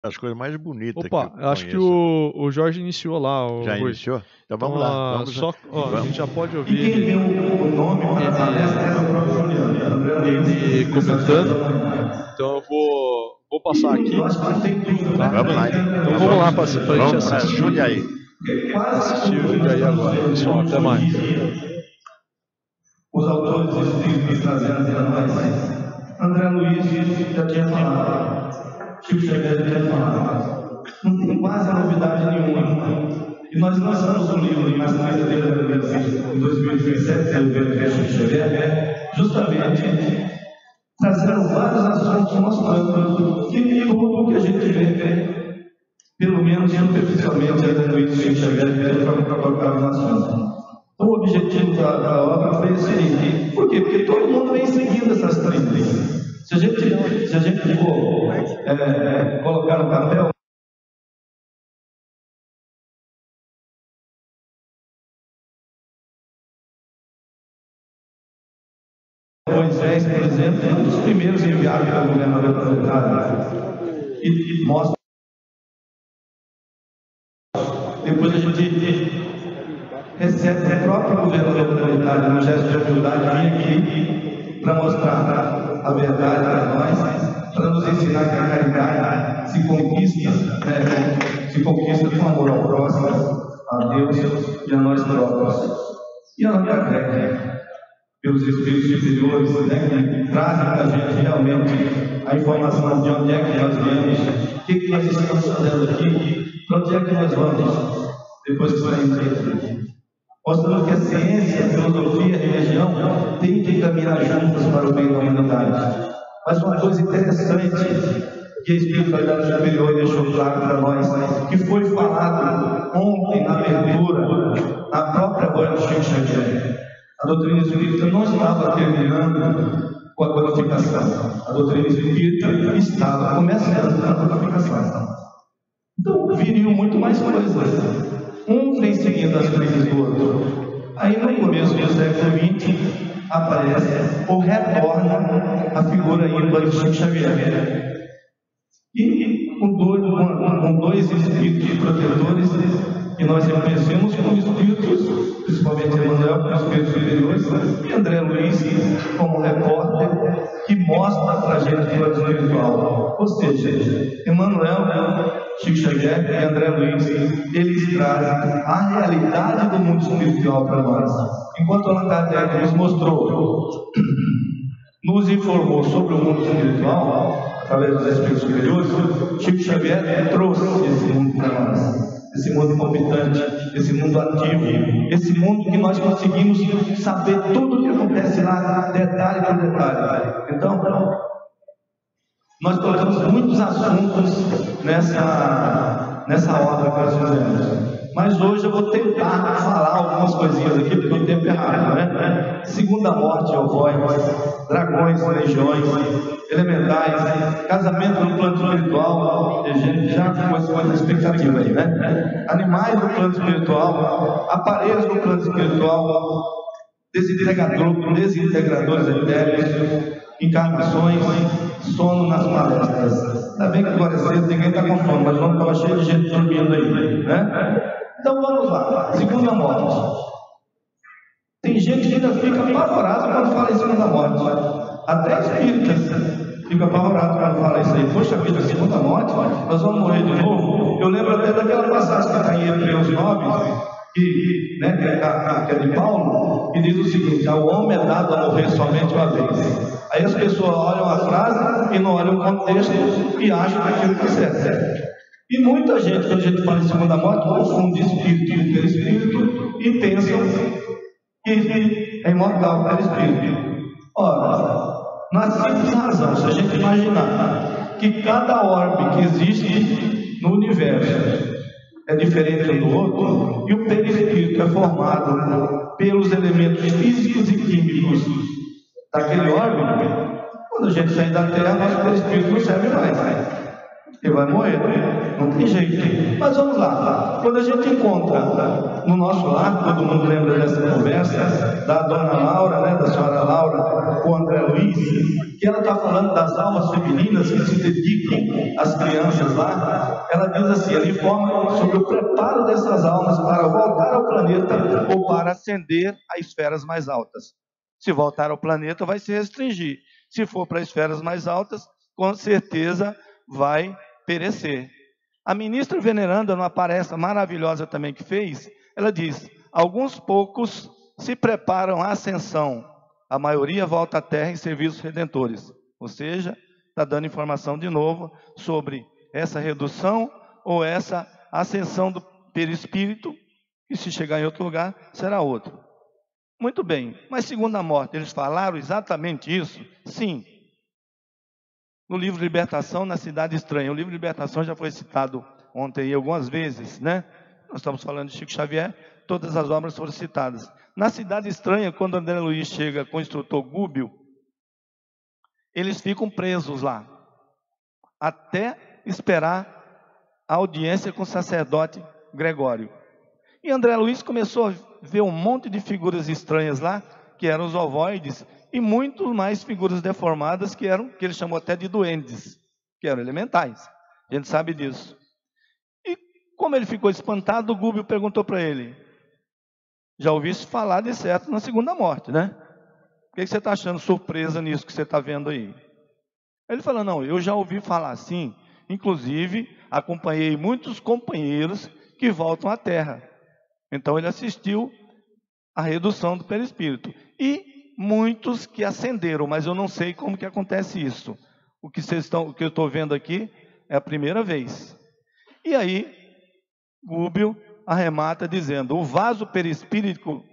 As coisas mais bonitas. Opa, eu acho que o Jorge iniciou lá. Já Rui. iniciou? Então vamos lá. Vamos só, vamos. A gente já pode ouvir e quem deu o nome para a palestra é o próprio Juliano. ele comentando. Então eu vou passar aqui. Tá? Vamos lá. Então vamos lá para a gente assistir. Jundiaí. Assistir o Jundiaí agora. Pessoal, até mais. Os autores espíritos trazendo para nós. André Luiz já tinha falado. Chico Xavier já tinha falado. Não tem quase novidade nenhuma. E nós lançamos um livro em Nascimento de André Luiz em 2017, pelo Chico Xavier, justamente trazendo vários assuntos mostrando que tudo que a gente vê, pelo menos superficialmente, André Luiz e Chico Xavier para colocar no assunto. Então, o objetivo da obra foi esse aí. Por quê? Porque todo mundo vem seguindo essas três leis. Se a gente for colocar no papel, Moisés, por exemplo, é um dos primeiros enviados pelo governador planetário. E mostra. Depois a gente recebe o próprio governador planetário, no gesto de humildade, vir aqui para mostrar a verdade para nós, para nos ensinar que a caridade se conquista com amor ao próximo, a Deus e a nós próprios. E a nossa Kardec, pelos espíritos superiores, que trazem para a gente realmente a informação de onde é que nós viemos, o que nós estamos fazendo aqui, para onde é que nós vamos depois que saímos daqui. Mostrando que a ciência, a filosofia, a religião têm que caminhar juntas para o bem da humanidade. Mas uma coisa interessante que a espiritualidade superior deixou claro para nós, que foi falado ontem na abertura, na própria voz do Chico Xavier. A doutrina espírita não estava terminando com a codificação. A doutrina espírita estava começando a codificação. Então, viriam muito mais coisas. Um vem seguindo as leis do outro. Aí, no começo do século XX, aparece ou retorna a figura ímpar de Chico Xavier. E com dois espíritos protetores que nós reconhecemos como espíritos, principalmente Emmanuel, como espíritos superiores, e André Luiz como repórter, que mostra para a gente o plano espiritual. Ou seja, Emmanuel, Chico Xavier e André Luiz, eles trazem a realidade do mundo espiritual para nós. Enquanto Allan Kardec nos mostrou, nos informou sobre o mundo espiritual, através dos espíritos superiores, Chico Xavier trouxe esse mundo para nós. Esse mundo palpitante, esse mundo ativo, esse mundo que nós conseguimos saber tudo o que acontece lá, detalhe por detalhe. Então, nós colocamos muitos assuntos nessa obra que nós fizemos. Mas hoje eu vou tentar falar algumas coisinhas aqui, porque o tempo é rápido, né? Segunda morte, ovoides, dragões, legiões, elementais, casamento no plano espiritual, a gente já ficou com essa expectativa aí, né? Animais no plano espiritual, aparelhos no plano espiritual, desintegradores etéreos, encarnações, sono nas palestras. Ainda bem que agora é cedo, ninguém está com sono, mas o nome estava cheio de gente dormindo aí, né? Então vamos lá, segunda morte. Tem gente que ainda fica apavorado quando fala em segunda morte. Até espíritas ficam apavorados quando fala isso aí. Poxa vida, segunda morte, nós vamos morrer de novo. Eu lembro até daquela passagem que está em Hebreus 9, que é de Paulo, que diz o seguinte: ao homem é dado a morrer somente uma vez. Aí as pessoas olham a frase e não olham o contexto e acham que aquilo está certo. E muita gente, quando a gente fala em segunda morte, confunde espírito com perispírito e pensam que é imortal o perispírito. Ora, na simples razão, se a gente imaginar que cada orbe que existe no universo é diferente um do outro, e o perispírito é formado pelos elementos físicos e químicos daquele órgão, quando a gente sair da Terra, nosso perispírito não serve mais. Ele vai morrer, não tem jeito. Mas vamos lá, quando a gente encontra no nosso lar, todo mundo lembra dessa conversa da dona Laura, né, da senhora Laura, com o André Luiz, que ela está falando das almas femininas que se dedicam às crianças lá. Ela diz assim, ela informa sobre o preparo dessas almas para voltar ao planeta ou para ascender a esferas mais altas. Se voltar ao planeta vai se restringir, se for para esferas mais altas, com certeza vai perecer. A ministra veneranda, numa palestra maravilhosa também que fez, ela diz, alguns poucos se preparam à ascensão, a maioria volta à terra em serviços redentores. Ou seja, está dando informação de novo sobre essa redução ou essa ascensão do perispírito, que se chegar em outro lugar, será outro. Muito bem, mas segundo a morte, eles falaram exatamente isso? Sim. No livro Libertação, na Cidade Estranha. O livro Libertação já foi citado ontem algumas vezes, né? Nós estamos falando de Chico Xavier, todas as obras foram citadas. Na Cidade Estranha, quando André Luiz chega com o instrutor Gúbio, eles ficam presos lá, até esperar a audiência com o sacerdote Gregório. E André Luiz começou a ver um monte de figuras estranhas lá, que eram os ovoides, e muito mais figuras deformadas que ele chamou até de duendes, que eram elementais. A gente sabe disso. E como ele ficou espantado, o Gúbio perguntou para ele, já ouviste falar de certo na segunda morte, né? O que você está achando surpresa nisso que você está vendo aí? Ele falou, não, eu já ouvi falar assim, inclusive acompanhei muitos companheiros que voltam à Terra. Então ele assistiu à redução do perispírito. E muitos que ascenderam, mas eu não sei como que acontece isso. O que eu estou vendo aqui é a primeira vez. E aí, Gúbio arremata dizendo, o vaso perispíritico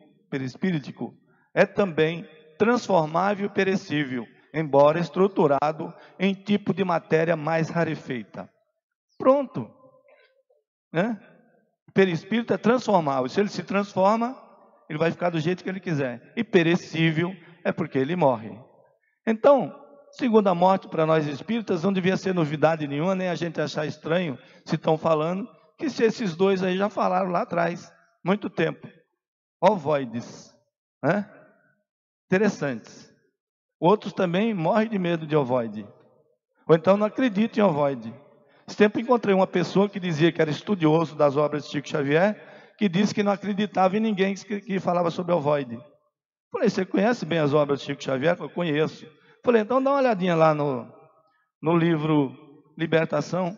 é também transformável e perecível, embora estruturado em tipo de matéria mais rarefeita. Pronto. Né? O perispírito é transformável. Se ele se transforma, ele vai ficar do jeito que ele quiser. E perecível é porque ele morre. Então, segunda morte para nós espíritas não devia ser novidade nenhuma, nem a gente achar estranho se estão falando, que se esses dois aí já falaram lá atrás, muito tempo. Ovoides. Né? Interessantes. Outros também morrem de medo de ovoide. Ou então não acreditam em ovoide. Esse tempo encontrei uma pessoa que dizia que era estudioso das obras de Chico Xavier, que disse que não acreditava em ninguém que falava sobre ovoide. Falei, você conhece bem as obras de Chico Xavier? Eu conheço. Falei, então dá uma olhadinha lá no livro Libertação.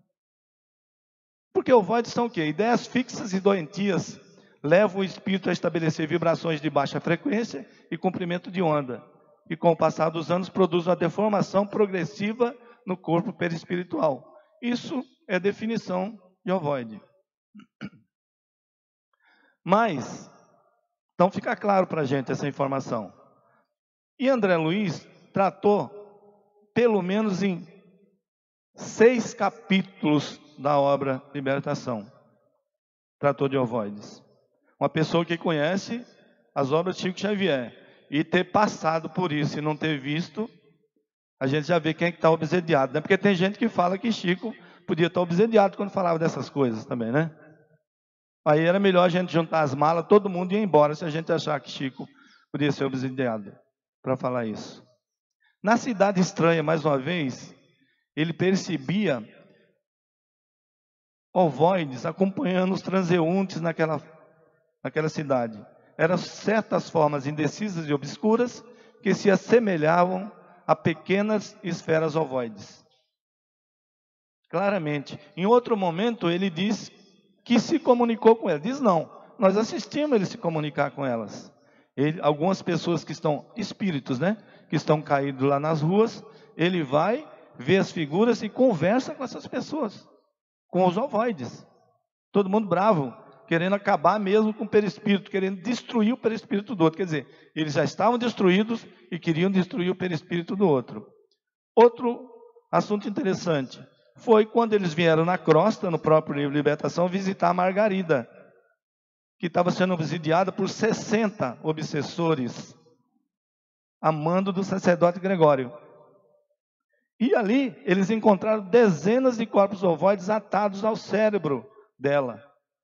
Porque ovoides são o quê? Ideias fixas e doentias levam o espírito a estabelecer vibrações de baixa frequência e comprimento de onda. E com o passar dos anos produz uma deformação progressiva no corpo perispiritual. Isso é definição de ovoide. Mas, então fica claro para a gente essa informação. E André Luiz tratou, pelo menos em 6 capítulos da obra Libertação, tratou de ovoides. Uma pessoa que conhece as obras de Chico Xavier e ter passado por isso e não ter visto, a gente já vê quem é que está obsediado, né? Porque tem gente que fala que Chico podia estar obsediado quando falava dessas coisas também, né? Aí era melhor a gente juntar as malas, todo mundo ir embora, se a gente achar que Chico podia ser obsediado para falar isso. Na Cidade Estranha, mais uma vez, ele percebia ovoides acompanhando os transeuntes naquela cidade. Eram certas formas indecisas e obscuras que se assemelhavam a pequenas esferas ovoides. Claramente. Em outro momento, ele diz que se comunicou com elas. Diz não, nós assistimos ele se comunicar com elas. Algumas pessoas que estão, espíritos, né? Que estão caídos lá nas ruas, ele vai, vê as figuras e conversa com essas pessoas, com os ovoides. Todo mundo bravo, querendo acabar mesmo com o perispírito, querendo destruir o perispírito do outro. Quer dizer, eles já estavam destruídos e queriam destruir o perispírito do outro. Outro assunto interessante foi quando eles vieram na crosta, no próprio livro Libertação, visitar a Margarida, que estava sendo obsidiada por 60 obsessores, a mando do sacerdote Gregório. E ali eles encontraram dezenas de corpos ovoides atados ao cérebro dela,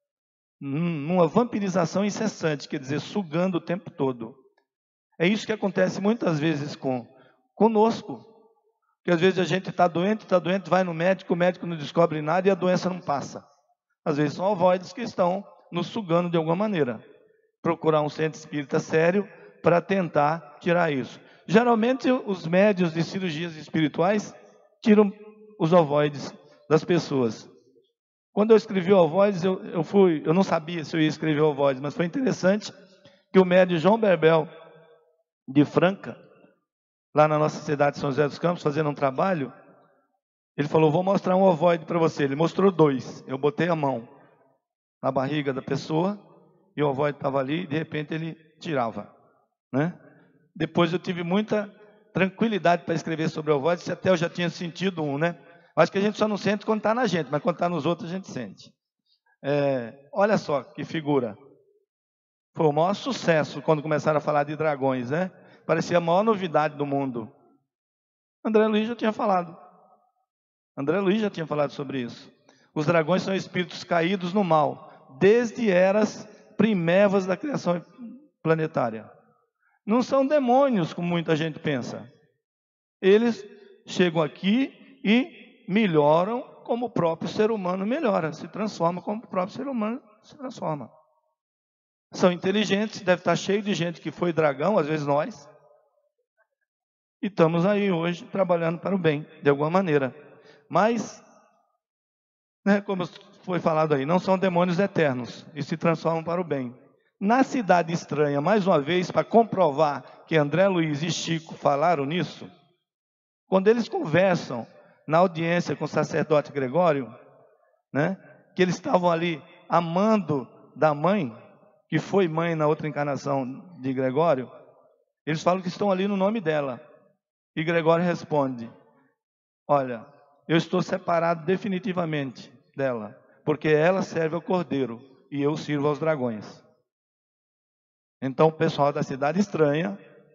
numa vampirização incessante, quer dizer, sugando o tempo todo. É isso que acontece muitas vezes conosco, que às vezes a gente está doente, vai no médico, o médico não descobre nada e a doença não passa. Às vezes são ovoides que estão nos sugando de alguma maneira. Procurar um centro espírita sério para tentar tirar isso. Geralmente os médios de cirurgias espirituais tiram os ovoides das pessoas. Quando eu escrevi ovoides, eu não sabia se eu ia escrever ovoides, mas foi interessante que o médio João Berbel, de Franca, lá na nossa cidade de São José dos Campos, fazendo um trabalho, ele falou, vou mostrar um ovoide para você. Ele mostrou 2. Eu botei a mão na barriga da pessoa e o ovoide estava ali e de repente ele tirava, né? Depois eu tive muita tranquilidade para escrever sobre ovoides, até eu já tinha sentido um, né? Acho que a gente só não sente quando está na gente, mas quando está nos outros a gente sente. Olha só que figura. Foi o maior sucesso quando começaram a falar de dragões, né? Parecia a maior novidade do mundo. André Luiz já tinha falado. André Luiz já tinha falado sobre isso. Os dragões são espíritos caídos no mal, desde eras primevas da criação planetária. Não são demônios, como muita gente pensa. Eles chegam aqui e melhoram como o próprio ser humano melhora, se transforma como o próprio ser humano se transforma. São inteligentes, deve estar cheio de gente que foi dragão, às vezes nós. E estamos aí hoje trabalhando para o bem, de alguma maneira. Mas, né, como foi falado aí, não são demônios eternos e se transformam para o bem. Na Cidade Estranha, mais uma vez, para comprovar que André Luiz e Chico falaram nisso, quando eles conversam na audiência com o sacerdote Gregório, né, que eles estavam ali amando da mãe, que foi mãe na outra encarnação de Gregório, eles falam que estão ali no nome dela. E Gregório responde, olha, eu estou separado definitivamente dela, porque ela serve ao Cordeiro e eu sirvo aos dragões. Então o pessoal da Cidade Estranha,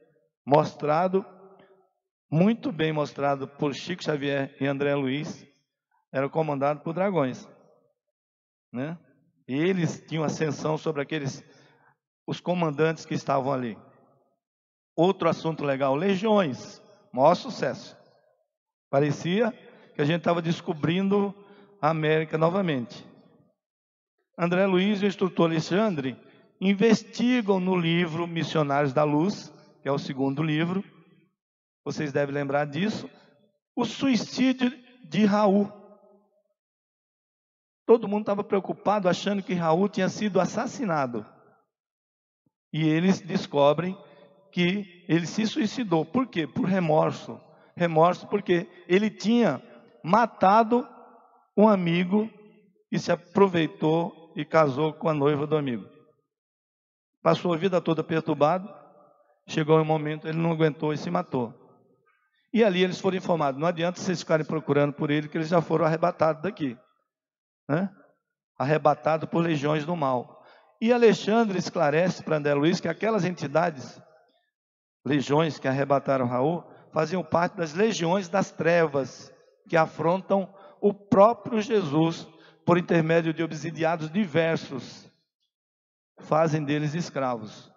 muito bem mostrado por Chico Xavier e André Luiz, era comandado por dragões, né? E eles tinham ascensão sobre os comandantes que estavam ali. Outro assunto legal, legiões, maior sucesso. Parecia que a gente estava descobrindo a América novamente. André Luiz e o instrutor Alexandre investigam no livro Missionários da Luz, que é o segundo livro, vocês devem lembrar disso, o suicídio de Raul. Todo mundo estava preocupado, achando que Raul tinha sido assassinado. E eles descobrem que ele se suicidou. Por quê? Por remorso. Remorso porque ele tinha matado um amigo e se aproveitou e casou com a noiva do amigo. Passou a vida toda perturbado, chegou um momento, ele não aguentou e se matou. E ali eles foram informados, não adianta vocês ficarem procurando por ele, que eles já foram arrebatados daqui, né? Arrebatado por legiões do mal. E Alexandre esclarece para André Luiz que aquelas entidades, legiões que arrebataram Raul, faziam parte das legiões das trevas, que afrontam o próprio Jesus por intermédio de obsidiados diversos, fazem deles escravos.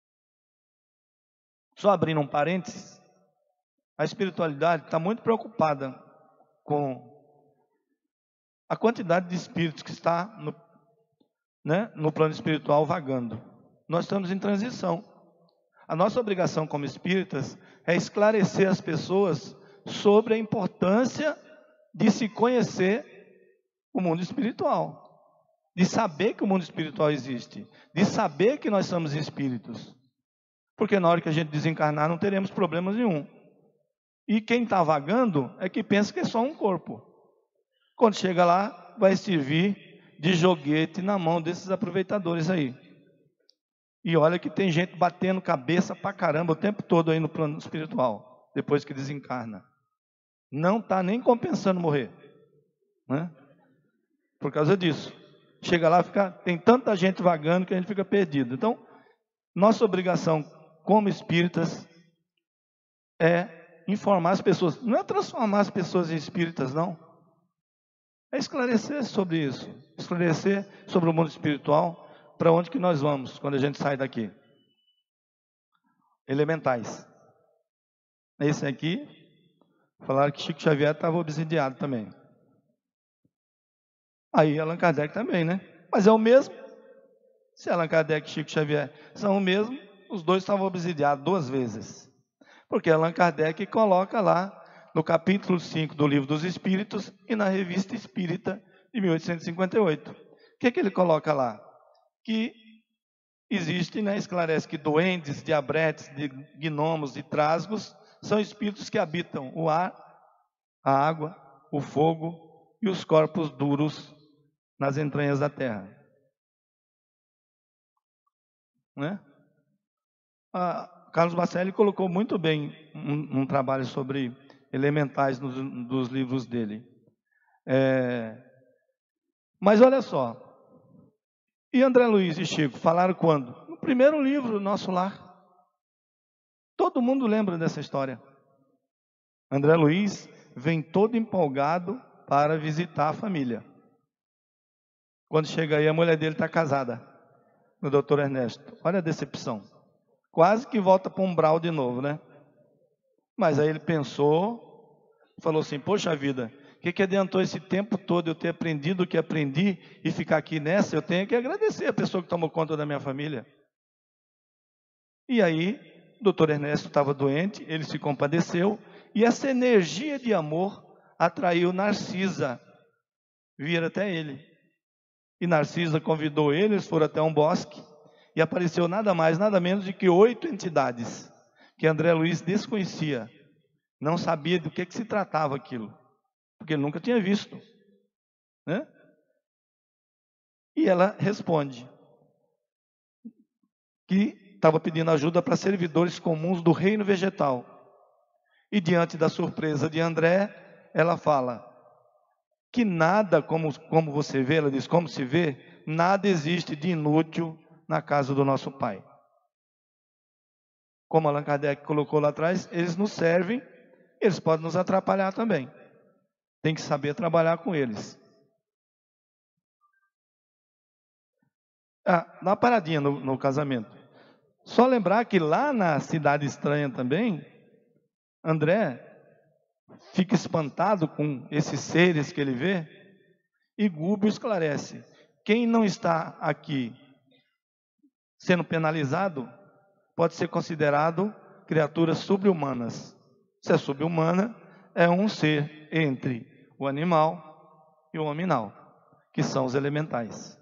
Só abrindo um parênteses, a espiritualidade está muito preocupada com a quantidade de espíritos que está no plano espiritual vagando. Nós estamos em transição. A nossa obrigação como espíritas é esclarecer as pessoas sobre a importância de se conhecer o mundo espiritual, de saber que o mundo espiritual existe, de saber que nós somos espíritos, porque na hora que a gente desencarnar não teremos problema nenhum. E quem está vagando é que pensa que é só um corpo. Quando chega lá, vai servir de joguete na mão desses aproveitadores aí. E olha que tem gente batendo cabeça pra caramba o tempo todo aí no plano espiritual, depois que desencarna. Não está nem compensando morrer, né? Por causa disso. Chega lá, tem tanta gente vagando que a gente fica perdido. Então, nossa obrigação como espíritas é informar as pessoas. Não é transformar as pessoas em espíritas, não. É esclarecer sobre isso. Esclarecer sobre o mundo espiritual, para onde que nós vamos quando a gente sai daqui. Elementais. Esse aqui, falaram que Chico Xavier estava obsidiado também. Aí Allan Kardec também, né? Mas é o mesmo. Se Allan Kardec e Chico Xavier são o mesmo, os dois estavam obsidiados 2 vezes. Porque Allan Kardec coloca lá no capítulo 5 do Livro dos Espíritos e na Revista Espírita de 1858. O que ele coloca lá? Que existe, né, esclarece que duendes, diabretes, gnomos e trasgos são espíritos que habitam o ar, a água, o fogo e os corpos duros nas entranhas da terra. Né? Carlos Bacelli colocou muito bem um trabalho sobre elementais dos livros dele. Mas olha só, e André Luiz e Chico falaram quando? No primeiro livro, Nosso Lar. Todo mundo lembra dessa história. André Luiz vem todo empolgado para visitar a família. Quando chega aí, a mulher dele está casada, o doutor Ernesto. Olha a decepção. Quase que volta para o umbral de novo, né? Mas aí ele pensou, falou assim, poxa vida, o que adiantou esse tempo todo eu ter aprendido o que aprendi e ficar aqui nessa? Eu tenho que agradecer a pessoa que tomou conta da minha família. E aí, o doutor Ernesto estava doente, ele se compadeceu, e essa energia de amor atraiu Narcisa, vir até ele. E Narcisa convidou ele, eles foram até um bosque, e apareceu nada mais, nada menos do que 8 entidades, que André Luiz desconhecia, não sabia do que se tratava aquilo, porque ele nunca tinha visto, né? E ela responde que estava pedindo ajuda para servidores comuns do reino vegetal. E diante da surpresa de André, ela fala que nada, como você vê, ela diz, como se vê, nada existe de inútil na casa do nosso Pai. Como Allan Kardec colocou lá atrás, eles nos servem, eles podem nos atrapalhar também. Tem que saber trabalhar com eles. Dá paradinha no casamento. Só lembrar que lá na Cidade Estranha também, André fica espantado com esses seres que ele vê, e Gúbio esclarece, quem não está aqui sendo penalizado, pode ser considerado criaturas subhumanas. Se é subhumana, é um ser entre o animal e o hominal, que são os elementais.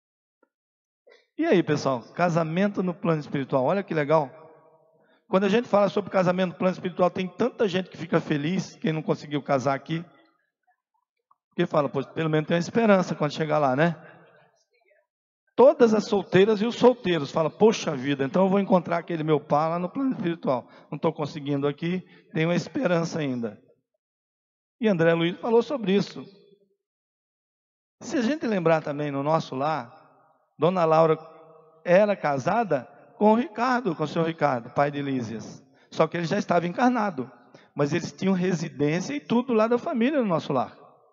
E aí, pessoal, casamento no plano espiritual, olha que legal. Quando a gente fala sobre casamento no plano espiritual, tem tanta gente que fica feliz, quem não conseguiu casar aqui, porque fala, pô, pelo menos tem uma esperança quando chegar lá, né? Todas as solteiras e os solteiros falam, poxa vida, então eu vou encontrar aquele meu par lá no plano espiritual. Não estou conseguindo aqui, tenho uma esperança ainda. E André Luiz falou sobre isso. Se a gente lembrar também no Nosso Lar, Dona Laura era casada com o Ricardo, com o senhor Ricardo, pai de Lísias. Só que ele já estava encarnado. Mas eles tinham residência e tudo lá da família no Nosso Lar.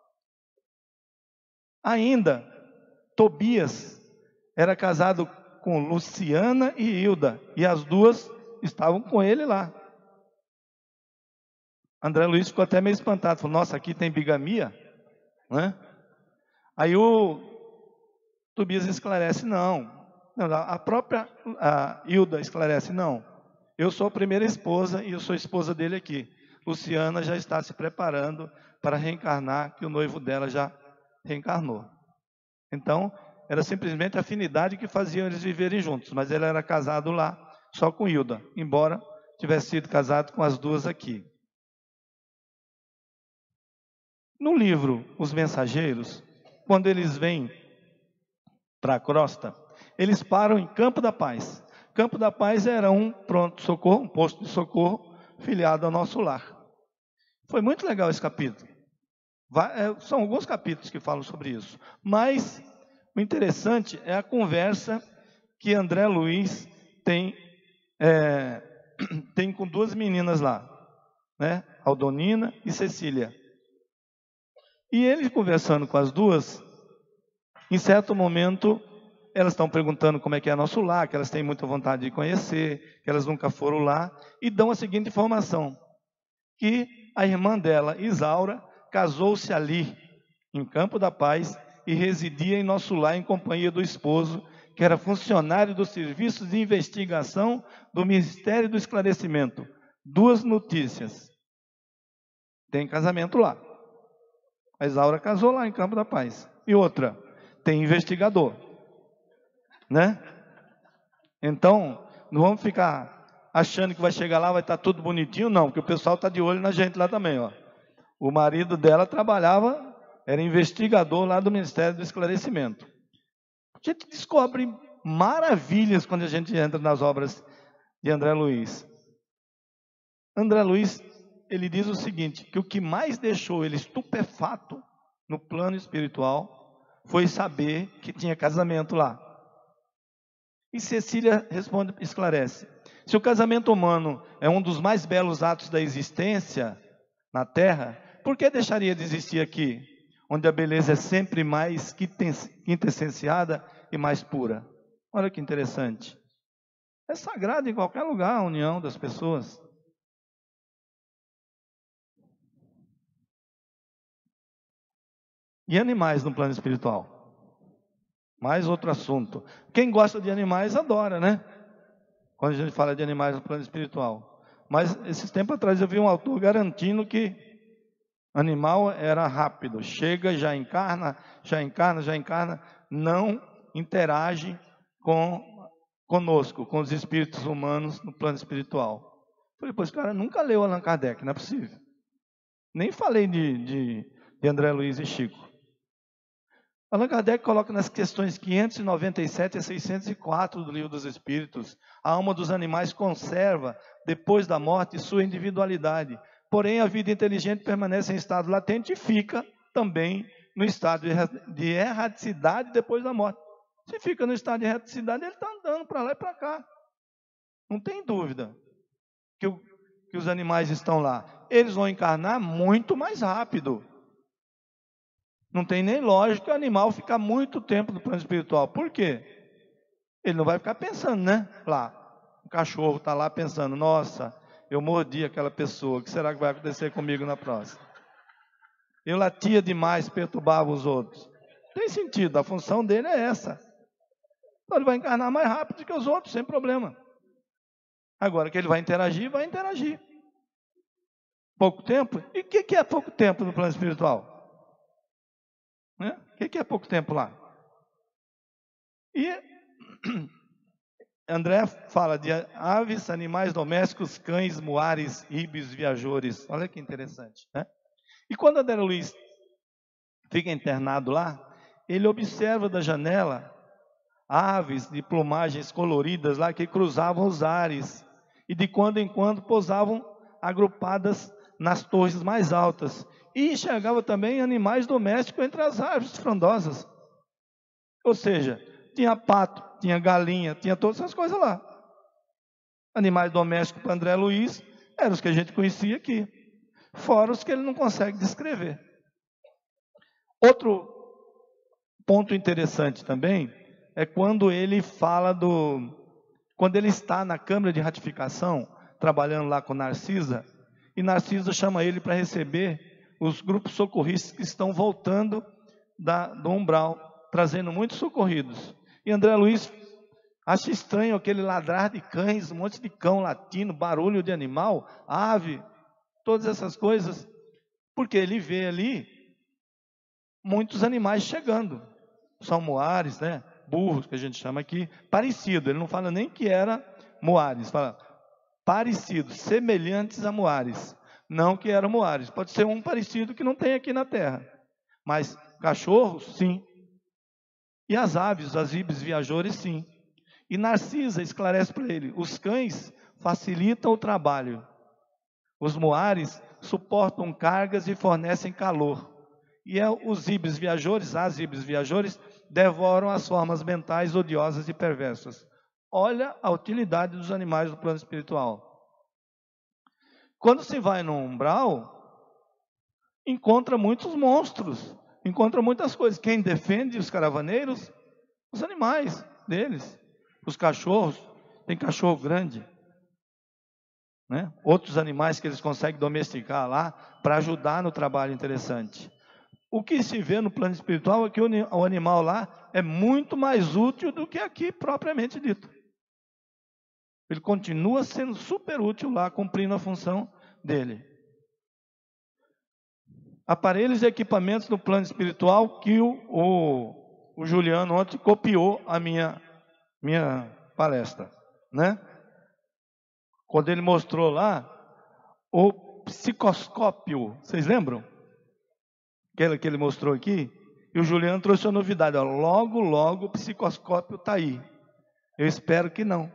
Ainda, Tobias era casado com Luciana e Hilda. E as duas estavam com ele lá. André Luiz ficou até meio espantado. Falou, nossa, aqui tem bigamia? Né? Aí o Tobias esclarece, não. A própria Hilda esclarece, não. Eu sou a primeira esposa e eu sou a esposa dele aqui. Luciana já está se preparando para reencarnar, que o noivo dela já reencarnou. Então, era simplesmente a afinidade que faziam eles viverem juntos. Mas ele era casado lá, só com Hilda, embora tivesse sido casado com as duas aqui. No livro Os Mensageiros, quando eles vêm para a crosta, eles param em Campo da Paz. Campo da Paz era um pronto-socorro, um posto de socorro filiado ao Nosso Lar. Foi muito legal esse capítulo. São alguns capítulos que falam sobre isso. Mas o interessante é a conversa que André Luiz tem com 2 meninas lá. né? Aldonina e Cecília. E ele conversando com as duas, em certo momento, elas estão perguntando como é que é nosso lar, que elas têm muita vontade de conhecer, que elas nunca foram lá, e dão a seguinte informação, que a irmã dela, Isaura, casou-se ali, em Campo da Paz, e residia em nosso lar em companhia do esposo, que era funcionário dos serviços de investigação do Ministério do Esclarecimento. Duas notícias. Tem casamento lá. A Isaura casou lá em Campo da Paz. E outra, tem investigador. Né? Então, não vamos ficar achando que vai chegar lá, vai estar tudo bonitinho, não, porque o pessoal está de olho na gente lá também, ó. O marido dela trabalhava, era investigador lá do Ministério do Esclarecimento. A gente descobre maravilhas quando a gente entra nas obras de André Luiz. André Luiz, ele diz o seguinte, que o que mais deixou ele estupefato no plano espiritual foi saber que tinha casamento lá. E Cecília responde, esclarece, se o casamento humano é um dos mais belos atos da existência na Terra, por que deixaria de existir aqui, onde a beleza é sempre mais quintessenciada e mais pura? Olha que interessante. É sagrado em qualquer lugar a união das pessoas. E animais no plano espiritual? Mais outro assunto. Quem gosta de animais adora, né? Quando a gente fala de animais no plano espiritual. Mas esses tempos atrás eu vi um autor garantindo que animal era rápido. Chega, já encarna, não interage conosco, com os espíritos humanos no plano espiritual. Falei, pois cara, nunca leu Allan Kardec, não é possível. Nem falei de André Luiz e Chico. Allan Kardec coloca nas questões 597 a 604 do Livro dos Espíritos, a alma dos animais conserva, depois da morte, sua individualidade. Porém, a vida inteligente permanece em estado latente e fica também no estado de erraticidade depois da morte. Se fica no estado de erraticidade, ele está andando para lá e para cá. Não tem dúvida que os animais estão lá. Eles vão encarnar muito mais rápido. Não tem nem lógica o animal ficar muito tempo no plano espiritual. Por quê? Ele não vai ficar pensando, né? Lá. O cachorro está lá pensando, nossa, eu mordi aquela pessoa, o que será que vai acontecer comigo na próxima? Eu latia demais, perturbava os outros. Tem sentido, a função dele é essa. Então ele vai encarnar mais rápido que os outros, sem problema. Agora que ele vai interagir, vai interagir. Pouco tempo? E o que é pouco tempo no plano espiritual? Né? O que é pouco tempo lá? E André fala de aves, animais domésticos, cães, muares, íbios, viajores. Olha que interessante, né? E quando André Luiz fica internado lá, ele observa da janela aves de plumagens coloridas lá que cruzavam os ares e de quando em quando pousavam agrupadas nas torres mais altas. E enxergava também animais domésticos entre as árvores frondosas. Ou seja, tinha pato, tinha galinha, tinha todas essas coisas lá. Animais domésticos para André Luiz eram os que a gente conhecia aqui. Fora os que ele não consegue descrever. Outro ponto interessante também é quando ele fala quando ele está na Câmara de Ratificação, trabalhando lá com Narcisa, e Narcisa chama ele para receber os grupos socorristas que estão voltando do umbral, trazendo muitos socorridos. E André Luiz acha estranho aquele ladrar de cães, um monte de cão latino, barulho de animal, ave, todas essas coisas, porque ele vê ali muitos animais chegando. São moares, né? Burros, que a gente chama aqui, parecido. Ele não fala nem que era moares, fala parecidos, semelhantes a moares. Não que eram moares. Pode ser um parecido que não tem aqui na Terra. Mas cachorros, sim. E as aves, as ibis viajores, sim. E Narcisa esclarece para ele, os cães facilitam o trabalho. Os moares suportam cargas e fornecem calor. E os ibis viajores, as ibis viajores, devoram as formas mentais odiosas e perversas. Olha a utilidade dos animais no plano espiritual. Quando se vai no umbral, encontra muitos monstros, encontra muitas coisas. Quem defende os caravaneiros? Os animais deles, os cachorros. Tem cachorro grande, né? Outros animais que eles conseguem domesticar lá para ajudar no trabalho interessante. O que se vê no plano espiritual é que o animal lá é muito mais útil do que aqui propriamente dito. Ele continua sendo super útil lá, cumprindo a função dele. Aparelhos e equipamentos no plano espiritual que o Juliano ontem copiou a minha palestra, né? Quando ele mostrou lá o psicoscópio, vocês lembram? Aquele que ele mostrou aqui, e o Juliano trouxe uma novidade, ó, logo o psicoscópio está aí. Eu espero que não.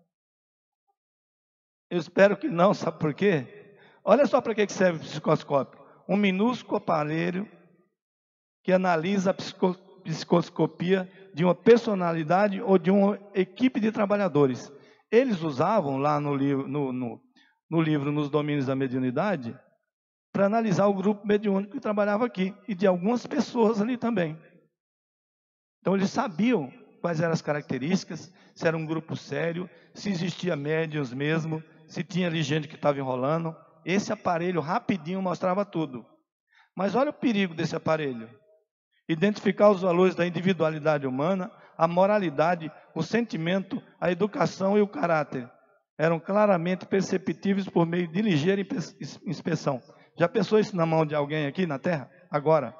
Eu espero que não, sabe por quê? Olha só para que serve o psicoscópio. Um minúsculo aparelho que analisa a psicoscopia de uma personalidade ou de uma equipe de trabalhadores. Eles usavam lá no livro, Nos Domínios da Mediunidade, para analisar o grupo mediúnico que trabalhava aqui, e de algumas pessoas ali também. Então eles sabiam quais eram as características, se era um grupo sério, se existia médiuns mesmo, se tinha ali gente que estava enrolando. Esse aparelho rapidinho mostrava tudo. Mas olha o perigo desse aparelho. Identificar os valores da individualidade humana, a moralidade, o sentimento, a educação e o caráter eram claramente perceptíveis por meio de ligeira inspeção. Já pensou isso na mão de alguém aqui na Terra? Agora.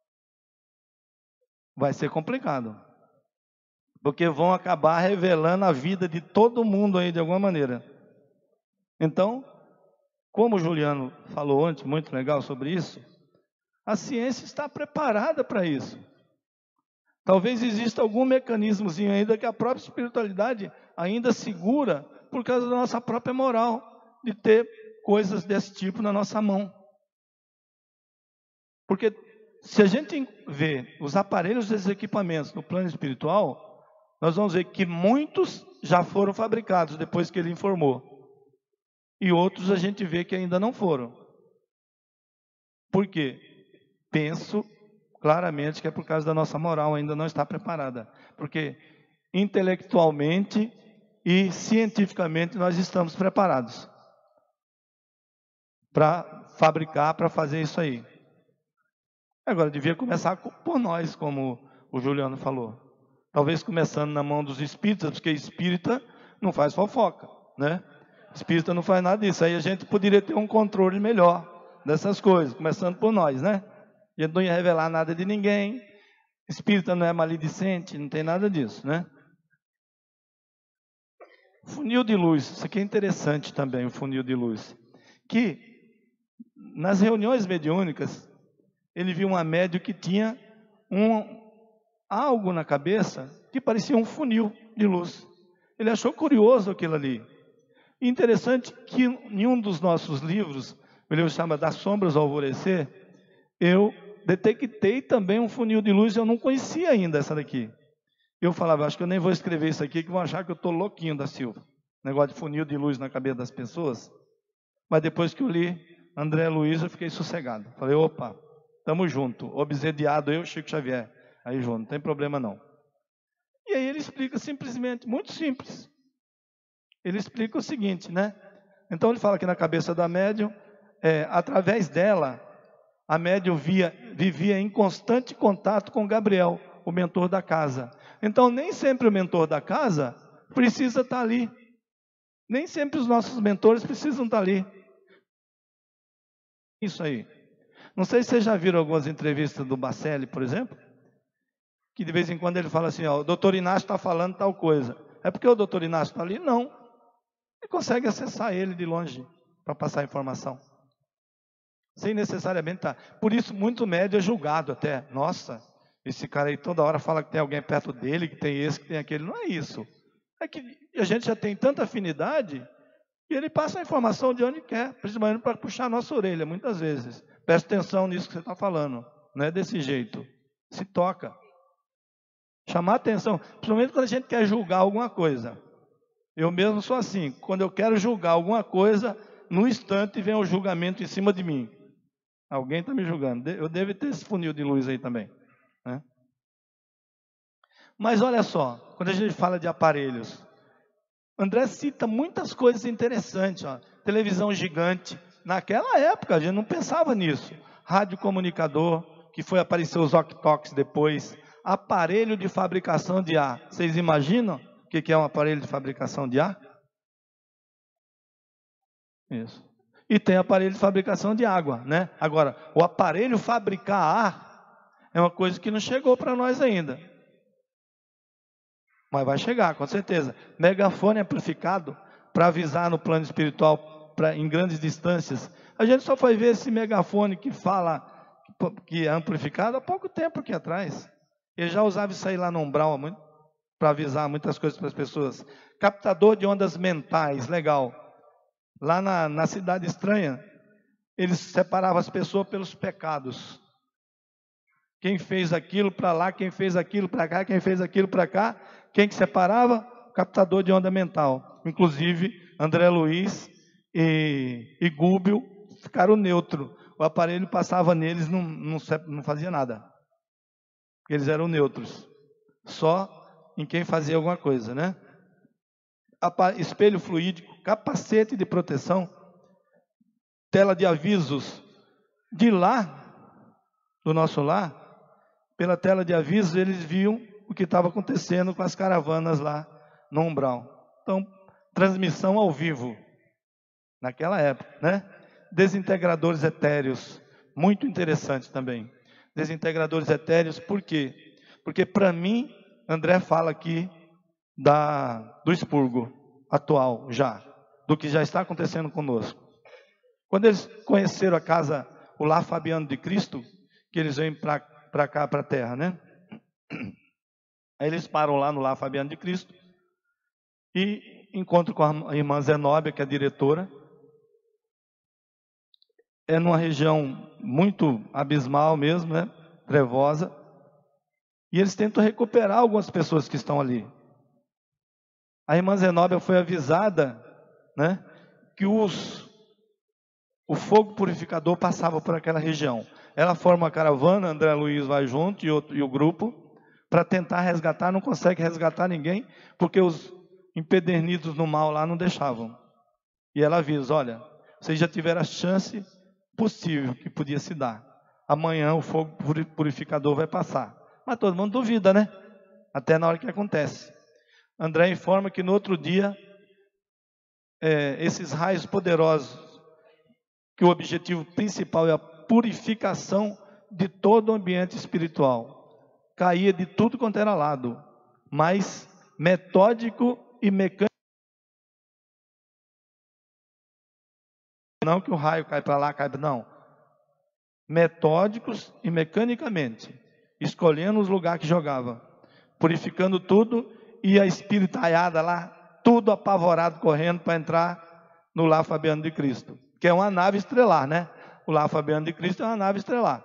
Vai ser complicado. Porque vão acabar revelando a vida de todo mundo aí de alguma maneira. Então, como o Juliano falou antes, muito legal sobre isso, a ciência está preparada para isso. Talvez exista algum mecanismozinho ainda que a própria espiritualidade ainda segura por causa da nossa própria moral, de ter coisas desse tipo na nossa mão. Porque se a gente vê os aparelhos e os equipamentos no plano espiritual, nós vamos ver que muitos já foram fabricados depois que ele informou. E outros a gente vê que ainda não foram. Por quê? Penso claramente que é por causa da nossa moral, ainda não está preparada. Porque intelectualmente e cientificamente nós estamos preparados para fabricar, para fazer isso aí. Agora, devia começar por nós, como o Juliano falou. Talvez começando na mão dos espíritas, porque espírita não faz fofoca, né? Espírita não faz nada disso. Aí a gente poderia ter um controle melhor dessas coisas, começando por nós, né? A gente não ia revelar nada de ninguém. Espírita não é maledicente, não tem nada disso, né? Funil de luz, isso aqui é interessante também, o funil de luz. Que nas reuniões mediúnicas, ele viu uma médium que tinha algo na cabeça que parecia um funil de luz. Ele achou curioso aquilo ali. E interessante que em um dos nossos livros, o livro chama Das Sombras ao Alvorecer, eu detectei também um funil de luz, eu não conhecia ainda essa daqui. Eu falava, acho que eu nem vou escrever isso aqui, que vão achar que eu estou louquinho da Silva. Negócio de funil de luz na cabeça das pessoas. Mas depois que eu li André Luiz, eu fiquei sossegado. Falei, opa, estamos juntos. Obsediado eu, Chico Xavier. Aí, João, não tem problema não. E aí ele explica simplesmente, muito simples. Ele explica o seguinte, né? Então ele fala que na cabeça da médium, através dela, a médium vivia em constante contato com Gabriel, o mentor da casa. Então nem sempre o mentor da casa precisa estar ali. Nem sempre os nossos mentores precisam estar ali. Isso aí. Não sei se vocês já viram algumas entrevistas do Bacelli, por exemplo, que de vez em quando ele fala assim, ó, o doutor Inácio está falando tal coisa. É porque o doutor Inácio está ali? Não. Ele consegue acessar ele de longe para passar a informação. Sem necessariamente estar. Por isso, muito médio é julgado até. Nossa, esse cara aí toda hora fala que tem alguém perto dele, que tem esse, que tem aquele. Não é isso. É que a gente já tem tanta afinidade e ele passa a informação de onde quer, principalmente para puxar a nossa orelha, muitas vezes. Presta atenção nisso que você está falando. Não é desse jeito. Se toca. Chamar atenção, principalmente quando a gente quer julgar alguma coisa. Eu mesmo sou assim, quando eu quero julgar alguma coisa, no instante vem o julgamento em cima de mim. Alguém está me julgando. Eu devo ter esse funil de luz aí também, né? Mas olha só, quando a gente fala de aparelhos, André cita muitas coisas interessantes, ó. Televisão gigante. Naquela época a gente não pensava nisso. Radiocomunicador, que foi aparecer os walkie-talkies depois. Aparelho de fabricação de ar. Vocês imaginam o que é um aparelho de fabricação de ar? Isso. E tem aparelho de fabricação de água, né? Agora, o aparelho fabricar ar é uma coisa que não chegou para nós ainda. Mas vai chegar, com certeza. Megafone amplificado para avisar no plano espiritual em grandes distâncias. A gente só foi ver esse megafone que fala que é amplificado há pouco tempo aqui atrás. Ele já usava isso aí lá no umbral para avisar muitas coisas para as pessoas. Captador de ondas mentais, legal. Lá na cidade estranha, eles separavam as pessoas pelos pecados. Quem fez aquilo para lá, quem fez aquilo para cá, quem fez aquilo para cá. Quem que separava? Captador de onda mental. Inclusive, André Luiz e Gúbio ficaram neutro. O aparelho passava neles, não fazia nada. Eles eram neutros. Só em quem fazia alguma coisa, né? Espelho fluídico, capacete de proteção, tela de avisos. De lá, do nosso lar, pela tela de avisos, eles viam o que estava acontecendo com as caravanas lá no umbral. Então, transmissão ao vivo, naquela época, né? Desintegradores etéreos, muito interessante também. Desintegradores etéreos, por quê? Porque para mim, André fala aqui do expurgo atual já, do que já está acontecendo conosco. Quando eles conheceram a casa, o Lar Fabiano de Cristo, que eles vêm para cá, para a terra, né? Aí eles param lá no Lar Fabiano de Cristo e encontram com a irmã Zenóbia, que é a diretora. É numa região muito abismal mesmo, né? Trevosa. E eles tentam recuperar algumas pessoas que estão ali. A irmã Zenóbia foi avisada, né? Que o fogo purificador passava por aquela região. Ela forma uma caravana, André Luiz vai junto e o grupo, para tentar resgatar, não consegue resgatar ninguém, porque os empedernidos no mal lá não deixavam. E ela avisa, olha, vocês já tiveram a chance possível que podia se dar. Amanhã o fogo purificador vai passar. Mas todo mundo duvida, né? Até na hora que acontece. André informa que no outro dia, esses raios poderosos, que o objetivo principal é a purificação de todo o ambiente espiritual, caía de tudo quanto era lado, mas metódico e mecânico. Não que o raio cai para lá, cai para... Não. Metódicos e mecanicamente, escolhendo os lugares que jogava, purificando tudo, e a espiritalhada lá, tudo apavorado, correndo para entrar no Lar Fabiano de Cristo, que é uma nave estrelar, né? O Lar Fabiano de Cristo é uma nave estrelar.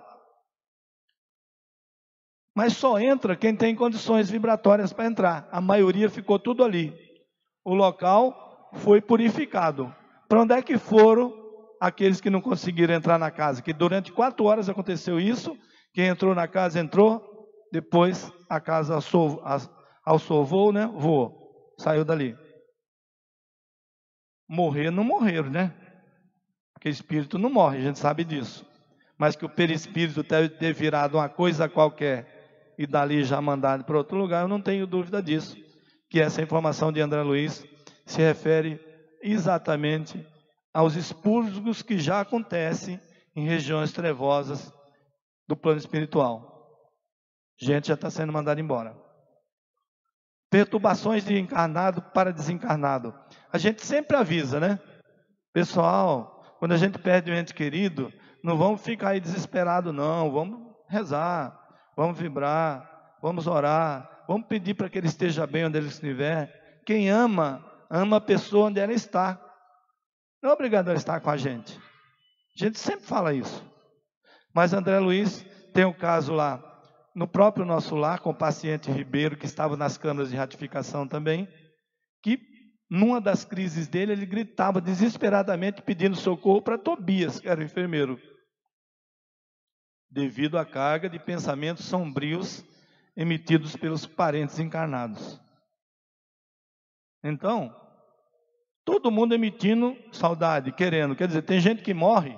Mas só entra quem tem condições vibratórias para entrar. A maioria ficou tudo ali. O local foi purificado. Para onde é que foram aqueles que não conseguiram entrar na casa? Que durante 4 horas aconteceu isso. Quem entrou na casa, entrou. Depois a casa alçou voo, né? Voou. Saiu dali. Morrer não morreram, né? Porque espírito não morre, a gente sabe disso. Mas que o perispírito deve ter virado uma coisa qualquer e dali já mandado para outro lugar, eu não tenho dúvida disso. Que essa informação de André Luiz se refere exatamente aos expurgos que já acontecem em regiões trevosas do plano espiritual. Gente já está sendo mandada embora. Perturbações de encarnado para desencarnado. A gente sempre avisa, né? Pessoal, quando a gente perde um ente querido, não vamos ficar aí desesperados, não. Vamos rezar, vamos vibrar, vamos orar, vamos pedir para que ele esteja bem onde ele estiver. Quem ama, ama a pessoa onde ela está. Não é obrigado a estar com a gente. A gente sempre fala isso. Mas André Luiz tem um caso lá, no próprio nosso lar, com o paciente Ribeiro, que estava nas câmaras de ratificação também, que numa das crises dele, ele gritava desesperadamente pedindo socorro para Tobias, que era o enfermeiro, devido à carga de pensamentos sombrios emitidos pelos parentes encarnados. Então, todo mundo emitindo saudade, querendo. Quer dizer, tem gente que morre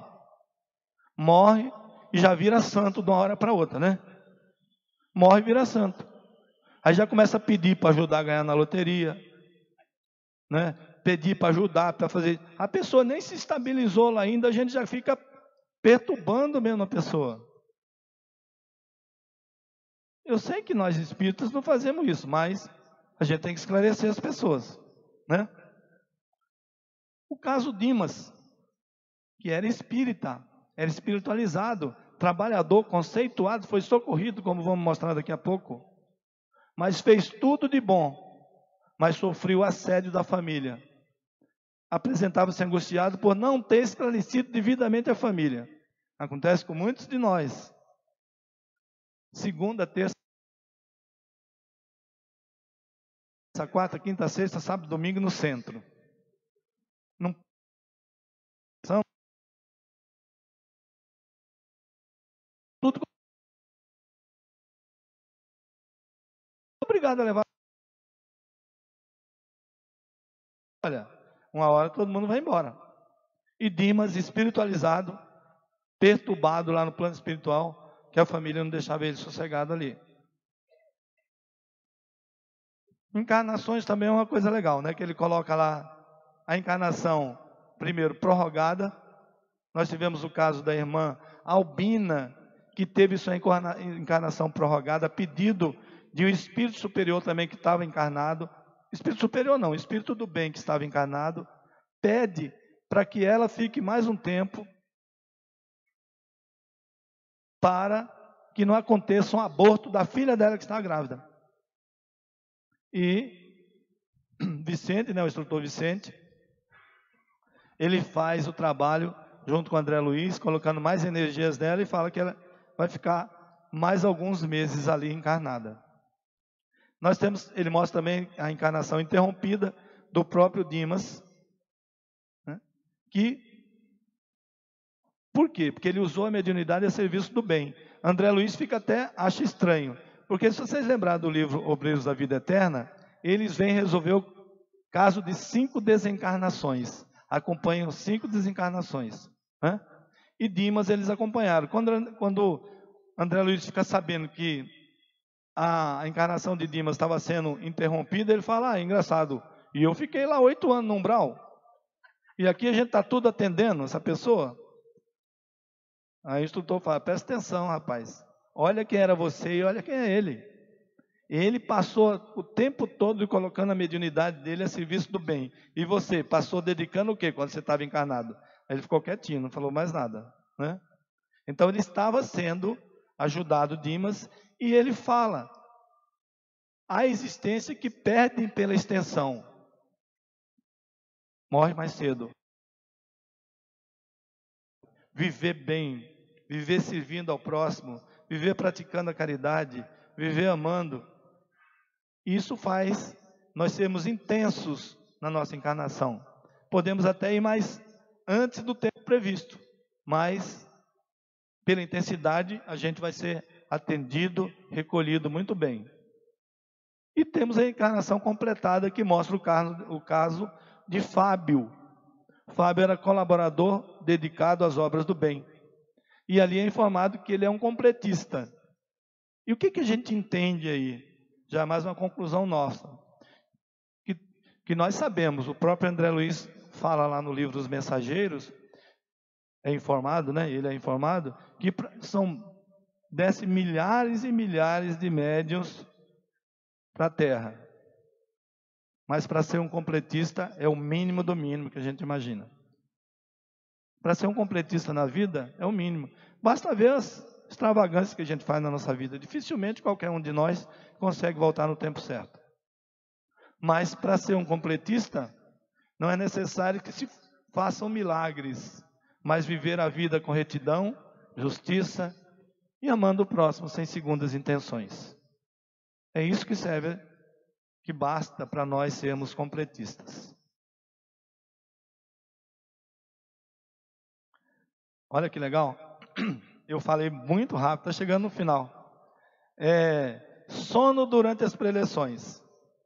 e já vira santo de uma hora para outra, né? Morre e vira santo. Aí já começa a pedir para ajudar a ganhar na loteria, né? Pedir para ajudar, para fazer. A pessoa nem se estabilizou lá ainda, a gente já fica perturbando mesmo a pessoa. Eu sei que nós espíritas não fazemos isso, mas a gente tem que esclarecer as pessoas, né? O caso Dimas, que era espírita, era espiritualizado, trabalhador, conceituado, foi socorrido, como vamos mostrar daqui a pouco, mas fez tudo de bom, mas sofreu o assédio da família. Apresentava-se angustiado por não ter esclarecido devidamente a família. Acontece com muitos de nós. Segunda, terça, quarta, quinta, sexta, sábado, domingo no centro. Não são tudo obrigado a levar. Olha, uma hora todo mundo vai embora. E Dimas, espiritualizado, perturbado lá no plano espiritual, que a família não deixava ele sossegado ali. Encarnações também é uma coisa legal, né? Que ele coloca lá a encarnação, primeiro, prorrogada. Nós tivemos o caso da irmã Albina, que teve sua encarnação prorrogada, a pedido de um espírito superior também que estava encarnado. Espírito superior não, espírito do bem que estava encarnado, pede para que ela fique mais um tempo para que não aconteça um aborto da filha dela que está grávida. E Vicente, né, o instrutor Vicente, ele faz o trabalho junto com o André Luiz, colocando mais energias nela e fala que ela vai ficar mais alguns meses ali encarnada. Ele mostra também a encarnação interrompida do próprio Dimas, né, por quê? Porque ele usou a mediunidade a serviço do bem. André Luiz acha estranho, porque se vocês lembrarem do livro Obreiros da Vida Eterna, eles vêm resolver o caso de 5 desencarnações, acompanham 5 desencarnações, né? E Dimas eles acompanharam. Quando André Luiz fica sabendo que a encarnação de Dimas estava sendo interrompida, ele fala, engraçado, e eu fiquei lá 8 anos no umbral, e aqui a gente está tudo atendendo essa pessoa. Aí o instrutor fala, presta atenção, rapaz, olha quem era você e olha quem é ele. Ele passou o tempo todo colocando a mediunidade dele a serviço do bem. E você passou dedicando o quê quando você estava encarnado? Aí ele ficou quietinho, não falou mais nada, né? Então ele estava sendo ajudado, Dimas, e ele fala a existência que perdem pela extensão. Morre mais cedo. Viver bem, viver servindo ao próximo, viver praticando a caridade, viver amando. Isso faz nós sermos intensos na nossa encarnação. Podemos até ir mais antes do tempo previsto, mas pela intensidade a gente vai ser atendido, recolhido muito bem. E temos a encarnação completada que mostra o caso de Fábio. Fábio era colaborador dedicado às obras do bem. E ali é informado que ele é um completista. E o que a gente entende aí? Já é mais uma conclusão nossa. Que nós sabemos, o próprio André Luiz fala lá no livro dos Mensageiros, é informado, né? Ele é informado, que desce milhares e milhares de médiuns para a Terra. Mas para ser um completista é o mínimo do mínimo que a gente imagina. Para ser um completista na vida é o mínimo. Basta ver as extravagâncias que a gente faz na nossa vida. Dificilmente qualquer um de nós consegue voltar no tempo certo. Mas para ser um completista, não é necessário que se façam milagres, mas viver a vida com retidão, justiça e amando o próximo sem segundas intenções. É isso que serve, que basta para nós sermos completistas. Olha que legal. Eu falei muito rápido, está chegando no final. Sono durante as preleções.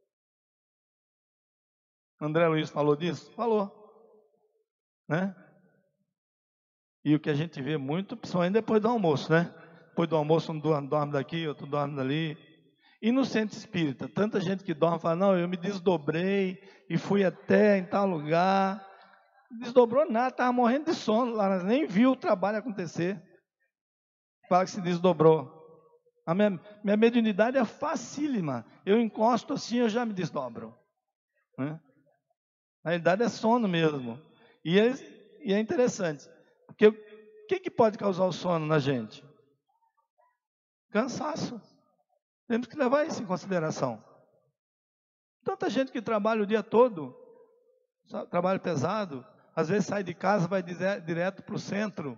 André Luiz falou disso? Falou. Né? E o que a gente vê muito, principalmente depois do almoço, né? Depois do almoço, um dorme daqui, outro dorme dali. E no centro espírita, tanta gente que dorme fala, não, eu me desdobrei e fui até em tal lugar. Não desdobrou nada, estava morrendo de sono lá, nem viu o trabalho acontecer. Fala que se desdobrou. A minha mediunidade é facílima. Eu encosto assim, eu já me desdobro. Né? Na realidade é sono mesmo. E é interessante. Porque o que pode causar o sono na gente? Cansaço. Temos que levar isso em consideração. Tanta gente que trabalha o dia todo, trabalho pesado, às vezes sai de casa, vai direto para o centro.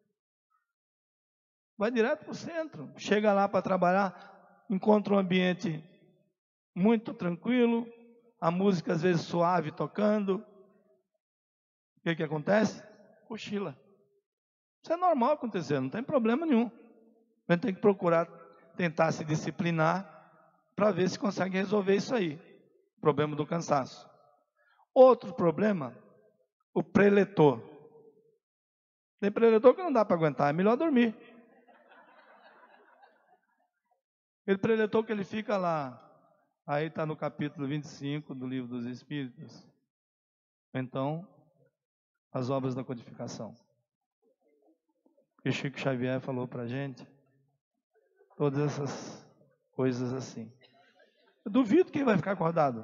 Vai direto para o centro. Chega lá para trabalhar, encontra um ambiente muito tranquilo, a música às vezes suave tocando. O que acontece? Cochila. Isso é normal acontecer, não tem problema nenhum. A gente tem que procurar tentar se disciplinar para ver se consegue resolver isso aí. O problema do cansaço. Outro problema, o preletor. Tem preletor que não dá para aguentar, é melhor dormir. Aquele preletor que ele fica lá, aí está no capítulo 25 do Livro dos Espíritos. Então, as obras da codificação. Que Chico Xavier falou para a gente, todas essas coisas assim. Eu duvido quem vai ficar acordado.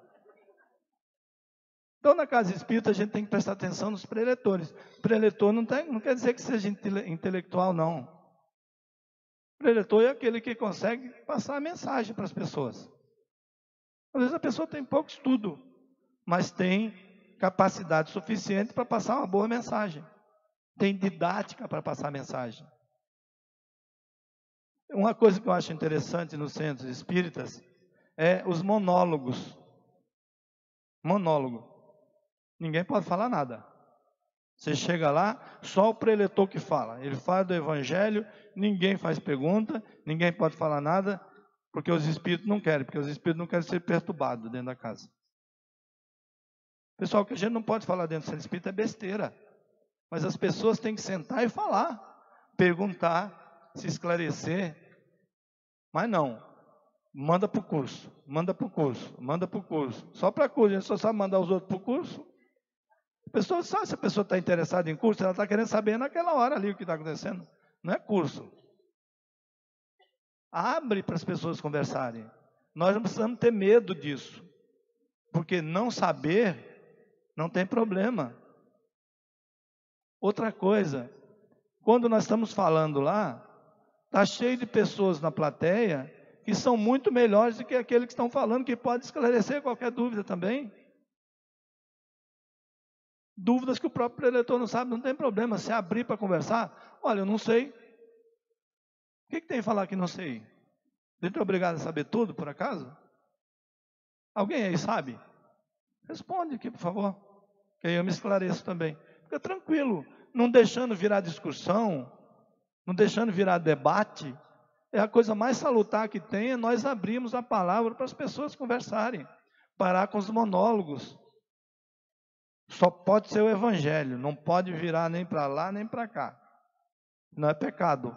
Então, na casa espírita, a gente tem que prestar atenção nos preletores. Preletor não quer dizer que seja intelectual, não. Preletor é aquele que consegue passar a mensagem para as pessoas. Às vezes a pessoa tem pouco estudo, mas tem capacidade suficiente para passar uma boa mensagem. Tem didática para passar a mensagem. Uma coisa que eu acho interessante nos centros espíritas é os monólogos. Monólogo. Ninguém pode falar nada. Você chega lá, só o preletor que fala. Ele fala do evangelho, ninguém faz pergunta, ninguém pode falar nada, porque os espíritos não querem, porque os espíritos não querem ser perturbados dentro da casa. Pessoal, o que a gente não pode falar dentro do centro espírita é besteira. Mas as pessoas têm que sentar e falar, perguntar, se esclarecer. Mas não, manda para o curso, manda para o curso, manda para o curso. Só para curso, a gente só sabe mandar os outros para o curso. A pessoa sabe, se a pessoa está interessada em curso, ela está querendo saber naquela hora ali o que está acontecendo. Não é curso. Abre para as pessoas conversarem. Nós não precisamos ter medo disso. Porque não saber não tem problema. Outra coisa, quando nós estamos falando lá, está cheio de pessoas na plateia que são muito melhores do que aqueles que estão falando, que pode esclarecer qualquer dúvida também. Dúvidas que o próprio preletor não sabe, não tem problema. Se abrir para conversar, olha, eu não sei. O que tem que falar que não sei? Eu estou obrigado a saber tudo, por acaso? Alguém aí sabe? Responde aqui, por favor, que aí eu me esclareço também. Fica tranquilo, não deixando virar discussão, não deixando virar debate. É a coisa mais salutar que tem, é nós abrirmos a palavra para as pessoas conversarem. Parar com os monólogos. Só pode ser o evangelho, não pode virar nem para lá nem para cá. Não é pecado.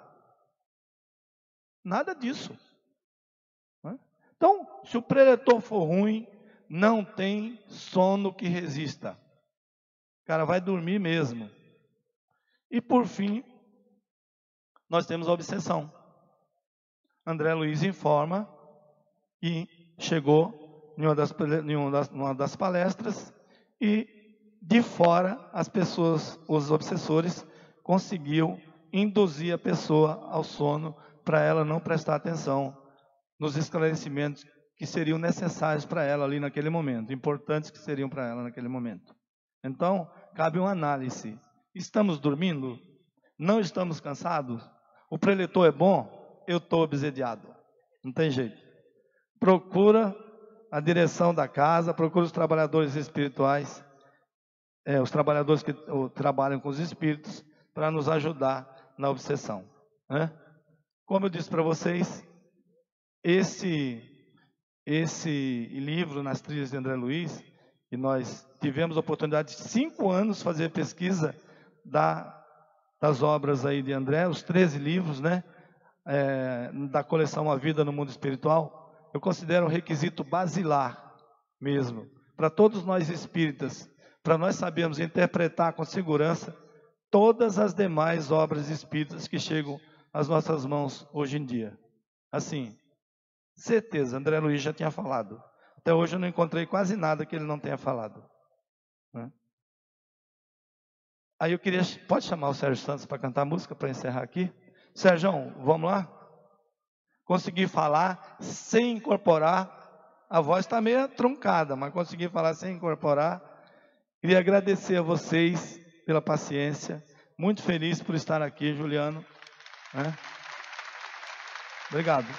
Nada disso. Então, se o preletor for ruim, não tem sono que resista. O cara vai dormir mesmo. E por fim, nós temos a obsessão. André Luiz informa que chegou em uma das palestras e de fora as pessoas, os obsessores, conseguiam induzir a pessoa ao sono para ela não prestar atenção nos esclarecimentos que seriam necessários para ela ali naquele momento, importantes que seriam para ela naquele momento. Então, cabe uma análise. Estamos dormindo? Não estamos cansados? O preletor é bom? Eu estou obsediado. Não tem jeito. Procura a direção da casa, procura os trabalhadores espirituais, os trabalhadores que trabalham com os espíritos, para nos ajudar na obsessão, né? Como eu disse para vocês, esse livro, Nas Trilhas de André Luiz, que nós tivemos a oportunidade de 5 anos fazer pesquisa das obras aí de André, os 13 livros, né? Da coleção A Vida no Mundo Espiritual, eu considero um requisito basilar mesmo, para todos nós espíritas, para nós sabermos interpretar com segurança todas as demais obras espíritas que chegam às nossas mãos hoje em dia. Assim, certeza, André Luiz já tinha falado. Até hoje eu não encontrei quase nada que ele não tenha falado, né? Aí eu queria, pode chamar o Sérgio Santos para cantar música, para encerrar aqui? Sérgio, vamos lá? Consegui falar sem incorporar, a voz está meio truncada, mas consegui falar sem incorporar. Queria agradecer a vocês pela paciência, muito feliz por estar aqui, Juliano, né? Obrigado.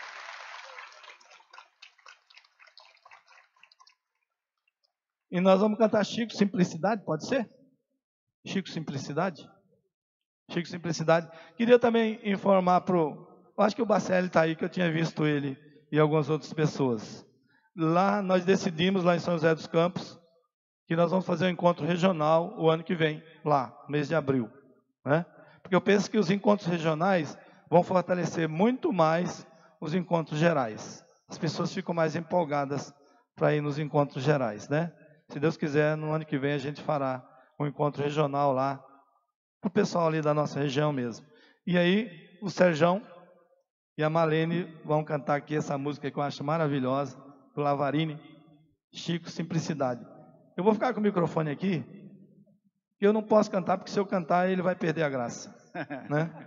E nós vamos cantar Chico Simplicidade, pode ser? Chico Simplicidade? Chico Simplicidade. Queria também informar acho que o Bacelli está aí, que eu tinha visto ele e algumas outras pessoas. Lá nós decidimos, lá em São José dos Campos, que nós vamos fazer um encontro regional o ano que vem, lá, mês de abril, né? Porque eu penso que os encontros regionais vão fortalecer muito mais os encontros gerais. As pessoas ficam mais empolgadas para ir nos encontros gerais, né? Se Deus quiser, no ano que vem a gente fará um encontro regional lá, para o pessoal ali da nossa região mesmo. E aí, o Serjão e a Malene vão cantar aqui essa música que eu acho maravilhosa, do Lavarini, Chico Simplicidade. Eu vou ficar com o microfone aqui, que eu não posso cantar, porque se eu cantar ele vai perder a graça, né?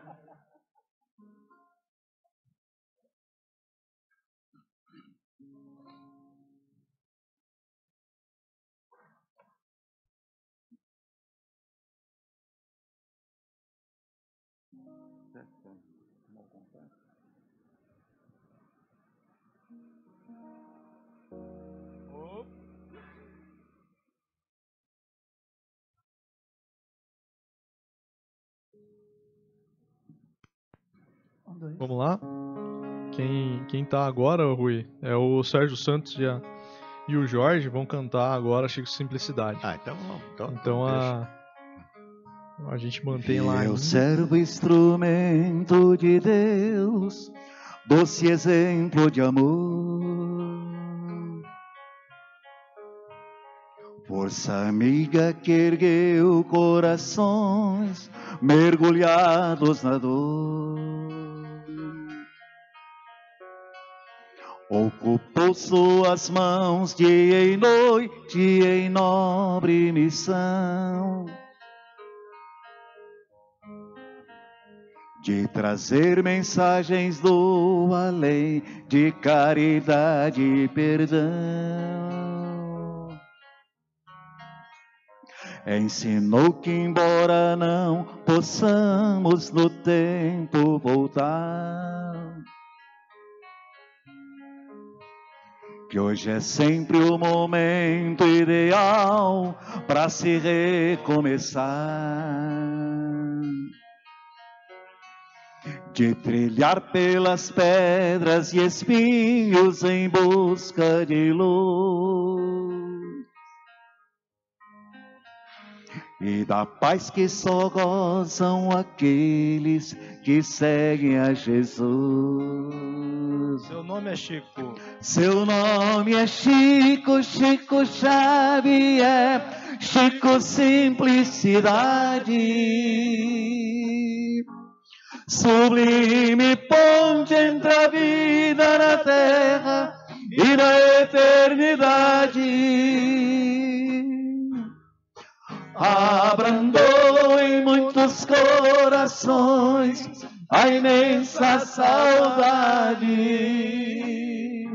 Vamos lá? Quem tá agora, Rui, é o Sérgio Santos e o Jorge vão cantar agora Chico Simplicidade. Então vamos. Então a gente mantém lá. Eu servo instrumento de Deus, doce exemplo de amor, força amiga que ergueu corações mergulhados na dor. Ocupou suas mãos dia e noite em nobre missão de trazer mensagens do além, de caridade e perdão. Ensinou que embora não possamos no tempo voltar, que hoje é sempre o momento ideal para se recomeçar, de trilhar pelas pedras e espinhos em busca de luz, e da paz que só gozam aqueles que seguem a Jesus. Seu nome é Chico. Seu nome é Chico, Chico Xavier, Chico Simplicidade. Sublime ponte entre a vida na terra e na eternidade. Abrandou em muitos corações a imensa saudade.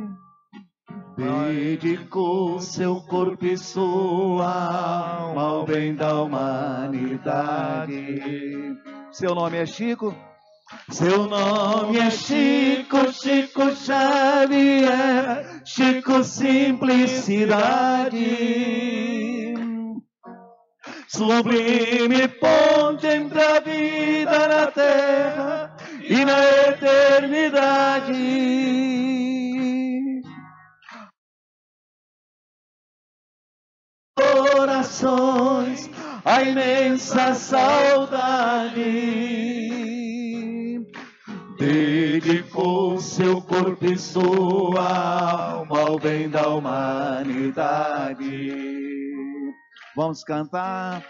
Dedicou seu corpo e sua alma ao bem da humanidade. Seu nome é Chico? Seu nome é Chico, Chico Xavier, Chico Simplicidade. sublime ponte entre a vida na terra e na eternidade. Corações, a imensa saudade, dedicou seu corpo e sua alma ao bem da humanidade. Vamos cantar.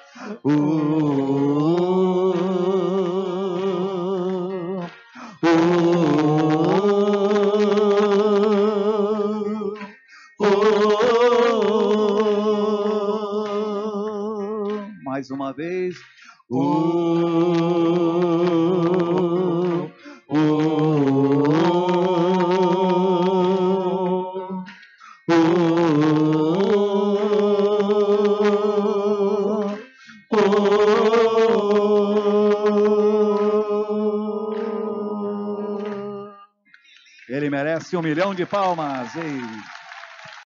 Mais uma vez. Ele merece 1 milhão de palmas. Ei.